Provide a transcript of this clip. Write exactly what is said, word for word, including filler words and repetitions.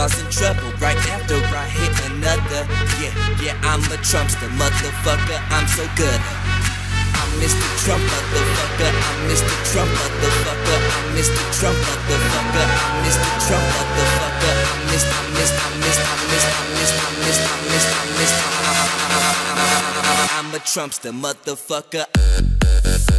causing trouble right after I hit another. Yeah, yeah, I'm a Trumpster, motherfucker, I'm so good. I'm Mister Trump, motherfucker, I'm Mister Trump, motherfucker, I'm Mister Trump, motherfucker, I'm Mister Trump, motherfucker, I'm Mister, I'm Mister, I'm Mister, I'm Mister, I'm Mister, I'm Mister, I'm Mister, I'm Mister, I'm a Trumpster, motherfucker.